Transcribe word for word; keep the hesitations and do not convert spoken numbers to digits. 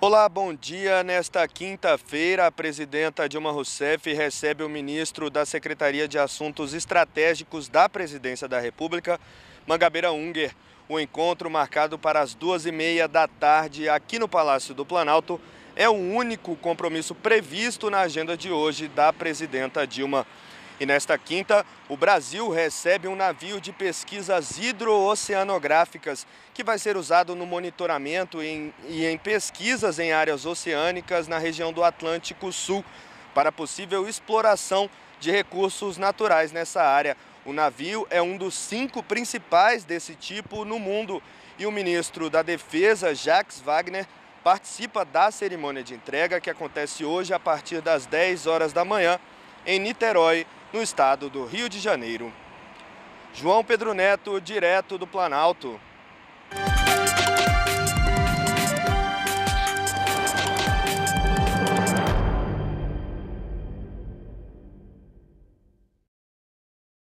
Olá, bom dia. Nesta quinta-feira, a presidenta Dilma Rousseff recebe o ministro da Secretaria de Assuntos Estratégicos da Presidência da República, Mangabeira Unger. O encontro, marcado para as duas e meia da tarde aqui no Palácio do Planalto, é o único compromisso previsto na agenda de hoje da presidenta Dilma. E nesta quinta, o Brasil recebe um navio de pesquisas hidrooceanográficas que vai ser usado no monitoramento e em pesquisas em áreas oceânicas na região do Atlântico Sul para possível exploração de recursos naturais nessa área. O navio é um dos cinco principais desse tipo no mundo e o ministro da Defesa, Jacques Wagner, participa da cerimônia de entrega que acontece hoje a partir das dez horas da manhã em Niterói, no estado do Rio de Janeiro. João Pedro Neto, direto do Planalto.